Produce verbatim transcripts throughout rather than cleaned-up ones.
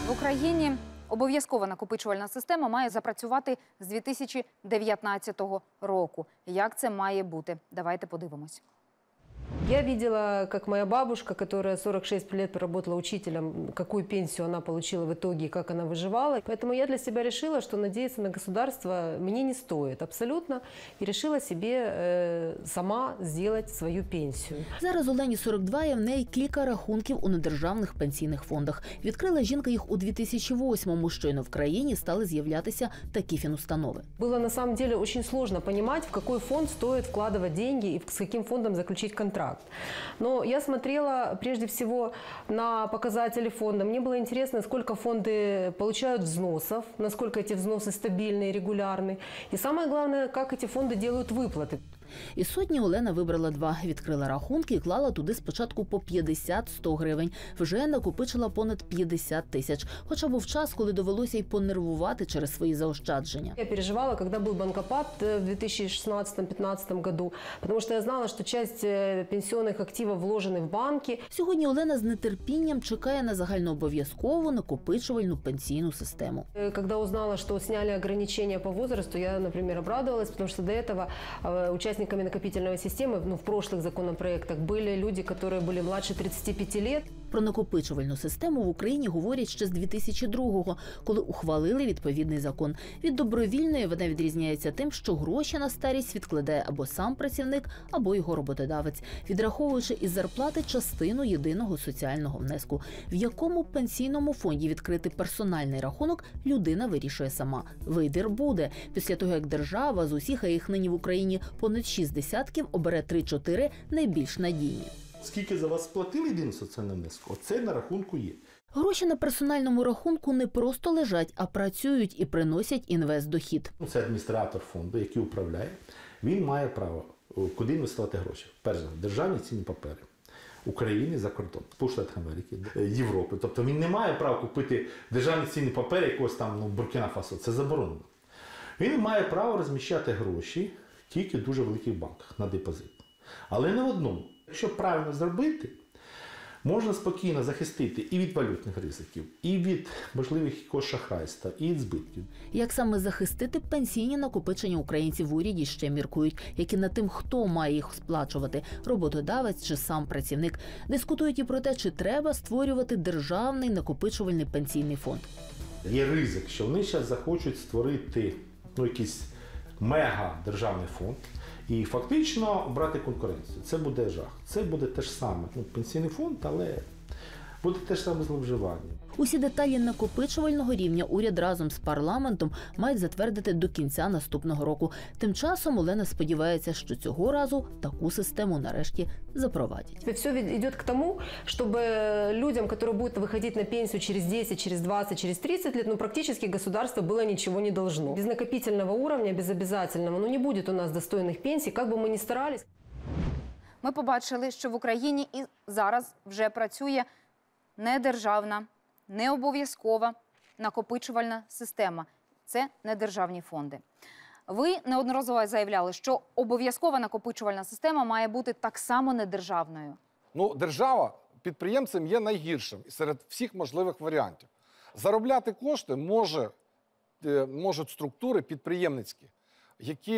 В Україні обов'язкова накопичувальна система має запрацювати з дві тисячі дев'ятнадцятого року. Як це має бути? Давайте подивимось. Я видела, как моя бабушка, которая сорок шесть лет проработала учителем, какую пенсию она получила в итоге и как она выживала. Поэтому я для себя решила, что надеяться на государство мне не стоит абсолютно. И решила себе э, сама сделать свою пенсію. Зараз Олені сорок два, і в неї кілька рахунків у недержавних пенсійних фондах. Відкрила жінка їх у дві тисячі восьмому, щойно в країні стали з'являтися такі фінустанови. Было на самом деле очень сложно понимать, в какой фонд стоит вкладывать деньги и с каким фондом заключить контракт. Но я смотрела прежде всего на показатели фонда. Мне было интересно, сколько фонды получают взносов, насколько эти взносы стабильные, регулярные. И самое главное, как эти фонды делают выплаты. Із сотні Олена вибрала два. Відкрила рахунки і клала туди спочатку по п'ятдесят - сто гривень. Вже накопичила понад п'ятдесят тисяч. Хоча був час, коли довелося й понервувати через свої заощадження. Я переживала, когда был банкопад в две тысячи шестнадцатом — две тысячи пятнадцатом году, потому что я знала, что часть пенсионных активов вложены в банки. Сьогодні Олена з нетерпінням чекає на загальнообов'язкову накопичувальну пенсійну систему. Когда узнала, что сняли ограничения по возрасту, я, например, обрадовалась, потому что до этого участниками накопительной системы, ну, в прошлых законопроектах были люди, которые были младше тридцати пяти лет. Про накопичувальну систему в Україні говорять ще з дві тисячі другого, коли ухвалили відповідний закон. Від добровільної вона відрізняється тим, що гроші на старість відкладає або сам працівник, або його роботодавець, відраховуючи із зарплати частину єдиного соціального внеску. В якому пенсійному фонді відкрити персональний рахунок, людина вирішує сама. Вибір буде. Після того, як держава з усіх, а їх нині в Україні понад шість десятків, обере три-чотири найбільш надійні. Скільки за вас сплатили єдиний соціальний внесок, оце на рахунку є. Гроші на персональному рахунку не просто лежать, а працюють і приносять інвестдохід. Це адміністратор фонду, який управляє. Він має право, куди інвестувати гроші. Перш за все, державні цінні папери України за кордон, Сполучених Штатів Америки, Європи. Тобто він не має права купити державні цінні папери якогось там, ну, Буркіна-Фасо. Це заборонено. Він має право розміщати гроші тільки в дуже великих банках на депозит. Але не в одному. Якщо правильно зробити, можна спокійно захистити і від валютних ризиків, і від можливих якогось шахрайства, і від збитків. Як саме захистити пенсійні накопичення українців в уряді ще міркують, як і над тим, хто має їх сплачувати – роботодавець чи сам працівник. Дискутують і про те, чи треба створювати державний накопичувальний пенсійний фонд. Є ризик, що вони зараз захочуть створити, ну, якийсь мега-державний фонд, і фактично брати конкуренцію. Це буде жах. Це буде те ж саме. Ну, пенсійний фонд, але буде те ж саме зловживання. Усі деталі накопичувального рівня уряд разом з парламентом мають затвердити до кінця наступного року. Тим часом Олена сподівається, що цього разу таку систему нарешті запровадять. Все йде к тому, щоб людям, які будуть виходити на пенсію через десять, через двадцать, через тридцать лет, ну, практично государство было ничего не должно. Без накопительного уровня, без обязательного, ну, не буде у нас достойних пенсій, як би ми ні старались. Ми побачили, що в Україні і зараз вже працює недержавна, необов'язкова накопичувальна система. Це недержавні фонди. Ви неодноразово заявляли, що обов'язкова накопичувальна система має бути так само недержавною. Ну, держава підприємцем є найгіршим серед всіх можливих варіантів. Заробляти кошти може, можуть структури підприємницькі, які,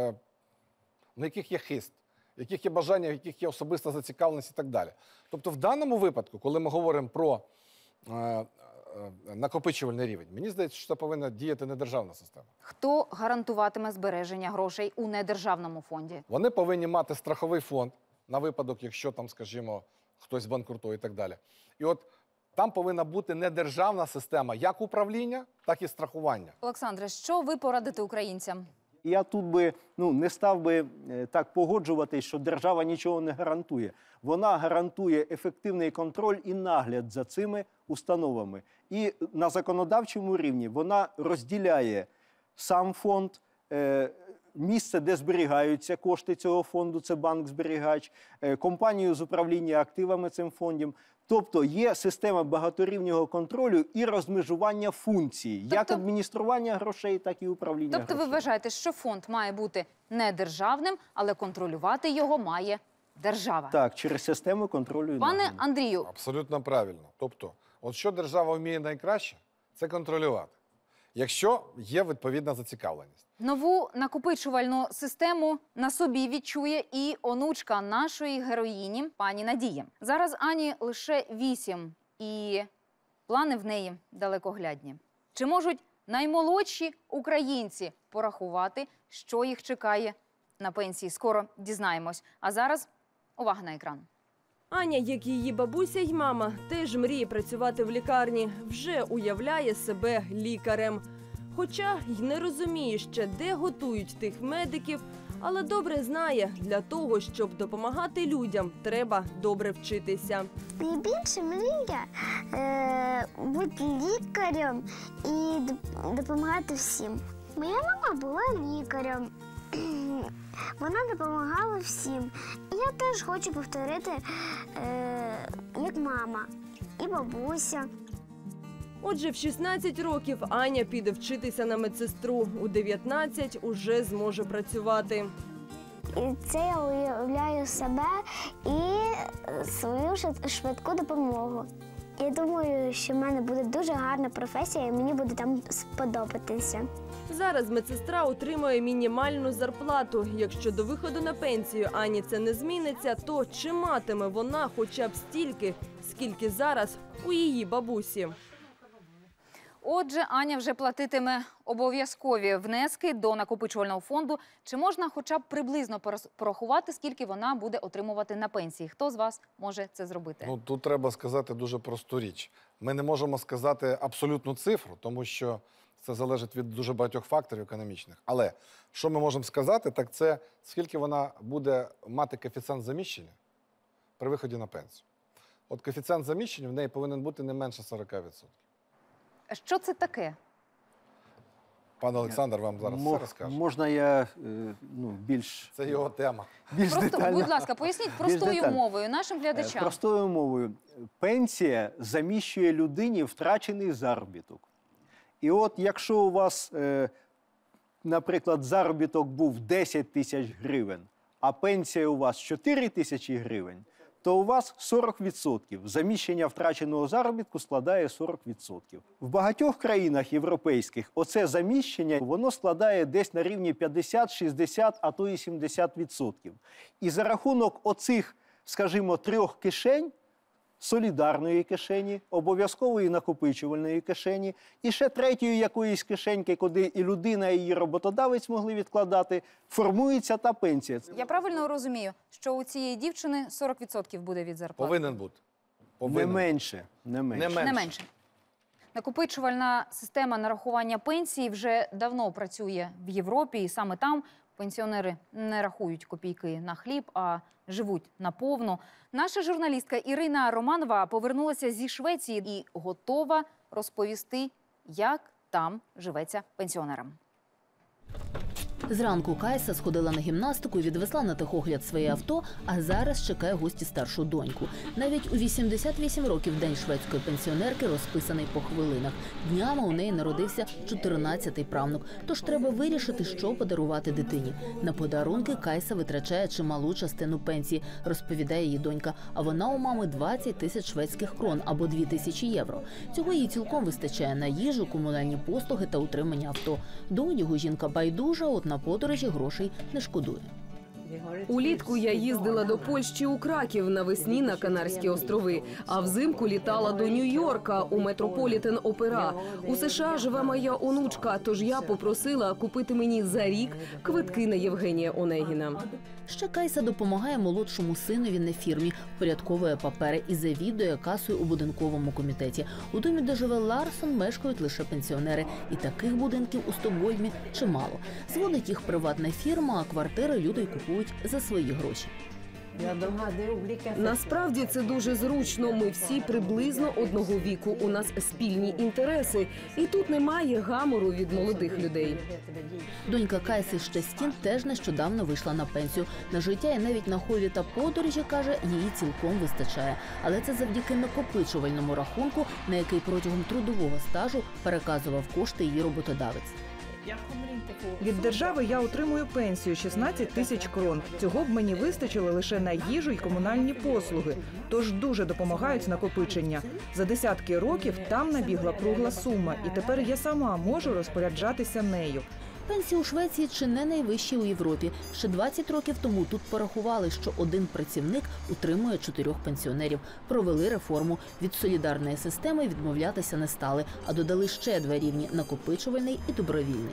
на яких є хист, в яких є бажання, в яких є особиста зацікавленість і так далі. Тобто в даному випадку, коли ми говоримо про е, е, накопичувальний рівень, мені здається, що це повинна діяти недержавна система. Хто гарантуватиме збереження грошей у недержавному фонді? Вони повинні мати страховий фонд на випадок, якщо там, скажімо, хтось банкрутує і так далі. І от там повинна бути недержавна система як управління, так і страхування. Олександре, що ви порадите українцям? Я тут би, ну, не став би так погоджуватись, що держава нічого не гарантує. Вона гарантує ефективний контроль і нагляд за цими установами. І на законодавчому рівні вона розділяє сам фонд, е, місце, де зберігаються кошти цього фонду, це банк-зберігач, е, компанію з управління активами цим фондом. Тобто є система багаторівнього контролю і розмежування функцій, тобто, як адміністрування грошей, так і управління тобто грошей. Ви вважаєте, що фонд має бути не державним, але контролювати його має держава? Так, через систему контролю і Пане нагляду. Андрію. Абсолютно правильно. Тобто, от що держава вміє найкраще, це контролювати, якщо є відповідна зацікавленість. Нову накопичувальну систему на собі відчує і онучка нашої героїні, пані Надії. Зараз Ані лише вісім, і плани в неї далекоглядні. Чи можуть наймолодші українці порахувати, що їх чекає на пенсії? Скоро дізнаємось. А зараз увага на екран. Аня, як її бабуся й мама, теж мріє працювати в лікарні. Вже уявляє себе лікарем. Хоча й не розуміє ще, де готують тих медиків, але добре знає, для того, щоб допомагати людям, треба добре вчитися. Найбільше мрія е, бути лікарем і доп- допомагати всім. Моя мама була лікарем. Вона допомагала всім. І я теж хочу повторити, е, як мама і бабуся. Отже, в шістнадцять років Аня піде вчитися на медсестру. У дев'ятнадцять уже зможе працювати. І це я уявляю себе і свою швид- швидку допомогу. Я думаю, що в мене буде дуже гарна професія і мені буде там сподобатися. Зараз медсестра отримує мінімальну зарплату. Якщо до виходу на пенсію Ані це не зміниться, то чи матиме вона хоча б стільки, скільки зараз у її бабусі? Отже, Аня вже платитиме обов'язкові внески до накопичувального фонду. Чи можна хоча б приблизно пораз- порахувати, скільки вона буде отримувати на пенсії? Хто з вас може це зробити? Ну, тут треба сказати дуже просту річ. Ми не можемо сказати абсолютну цифру, тому що це залежить від дуже багатьох факторів економічних. Але що ми можемо сказати, так це скільки вона буде мати коефіцієнт заміщення при виході на пенсію. От коефіцієнт заміщення в неї повинен бути не менше сорок відсотків. Що це таке? Пан Олександр вам зараз Мо- все розкаже. Можна я е, ну, більш, Це його тема. більш Просто, детально? будь ласка, поясніть простою детально. мовою нашим Е, глядачам. Простою мовою. Пенсія заміщує людині втрачений заробіток. І от якщо у вас, е, наприклад, заробіток був десять тисяч гривень, а пенсія у вас чотири тисячі гривень, то у вас сорок відсотків. Заміщення втраченого заробітку складає сорок відсотків. В багатьох країнах європейських оце заміщення, воно складає десь на рівні п'ятдесят, шістдесят, а то і сімдесят відсотків. І за рахунок оцих, скажімо, трьох кишень, солідарної кишені, обов'язкової накопичувальної кишені, і ще третьої якоїсь кишеньки, куди і людина, і її роботодавець могли відкладати, формується та пенсія. Я правильно розумію, що у цієї дівчини сорок відсотків буде від зарплати? Повинен бути. Не Повинен. менше, не менше. Не менше. Не менше. Накопичувальна система нарахування пенсії вже давно працює в Європі, і саме там пенсіонери не рахують копійки на хліб, а живуть наповну. Наша журналістка Ірина Романова повернулася зі Швеції і готова розповісти, як там живеться пенсіонерам. Зранку Кайса сходила на гімнастику і відвезла на техогляд своє авто, а зараз чекає гості старшу доньку. Навіть у вісімдесят вісім років день шведської пенсіонерки розписаний по хвилинах. Днями у неї народився чотирнадцятий правнук, тож треба вирішити, що подарувати дитині. На подарунки Кайса витрачає чималу частину пенсії, розповідає її донька, а вона у мами двадцять тисяч шведських крон або дві тисячі євро. Цього їй цілком вистачає на їжу, комунальні послуги та утримання авто. До одягу жінка байдужа, от на подорожі грошей не шкодує. Улітку я їздила до Польщі у Краків, навесні на Канарські острови, а взимку літала до Нью-Йорка у Метрополітен Опера. У США живе моя онучка, тож я попросила купити мені за рік квитки на Євгенія Онегіна. Ще Кайса допомагає молодшому синові на фірмі, впорядковує папери і завідує касою у будинковому комітеті. У домі, де живе Ларсон, мешкають лише пенсіонери. І таких будинків у Стокгольмі чимало. Зводить їх приватна фірма, а квартири люди й купують за свої гроші. Насправді це дуже зручно. Ми всі приблизно одного віку. У нас спільні інтереси. І тут немає гамору від молодих людей. Донька Кайси Щастін теж нещодавно вийшла на пенсію. На життя і навіть на хобі та подорожі, каже, її цілком вистачає. Але це завдяки накопичувальному рахунку, на який протягом трудового стажу переказував кошти її роботодавець. Від держави я отримую пенсію шістнадцять тисяч крон. Цього б мені вистачило лише на їжу й комунальні послуги. Тож дуже допомагають накопичення. За десятки років там набігла кругла сума, і тепер я сама можу розпоряджатися нею. Пенсії у Швеції чи не найвищі у Європі. Ще двадцять років тому тут порахували, що один працівник утримує чотирьох пенсіонерів. Провели реформу. Від солідарної системи відмовлятися не стали, а додали ще два рівні – накопичувальний і добровільний.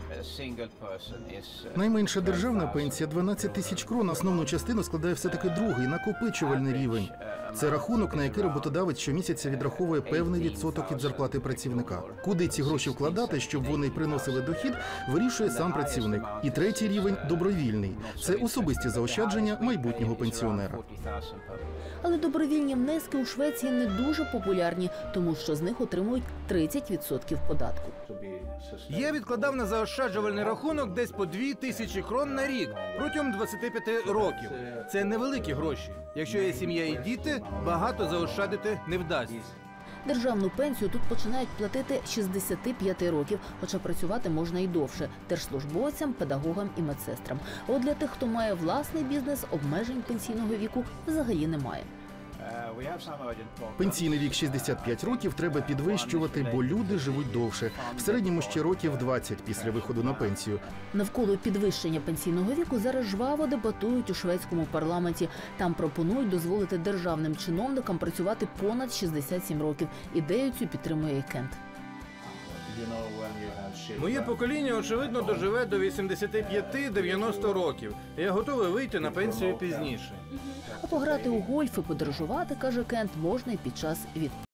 Найменша державна пенсія – дванадцять тисяч крон. Основну частину складає все-таки другий – накопичувальний рівень. Це рахунок, на який роботодавець щомісяця відраховує певний відсоток від зарплати працівника. Куди ці гроші вкладати, щоб вони приносили дохід, вирішує сам працівник. І третій рівень – добровільний. Це особисті заощадження майбутнього пенсіонера. Але добровільні внески у Швеції не дуже популярні, тому що з них отримують тридцять відсотків податку. Я відкладав на заощаджувальний рахунок десь по дві тисячі крон на рік протягом двадцяти п'яти років. Це невеликі гроші. Якщо є сім'я і діти, багато заощадити не вдасться. Державну пенсію тут починають платити з шістдесяти п'яти років, хоча працювати можна і довше – держслужбовцям, педагогам і медсестрам. А от для тих, хто має власний бізнес, обмежень пенсійного віку взагалі немає. Пенсійний вік шістдесят п'ять років треба підвищувати, бо люди живуть довше. В середньому ще років двадцять після виходу на пенсію. Навколо підвищення пенсійного віку зараз жваво дебатують у шведському парламенті. Там пропонують дозволити державним чиновникам працювати понад шістдесят сім років. Ідею цю підтримує і Кент. Моє покоління, очевидно, доживе до вісімдесяти п'яти - дев'яноста років. Я готовий вийти на пенсію пізніше. А пограти у гольф і подорожувати, каже Кент, можна і під час відпустки.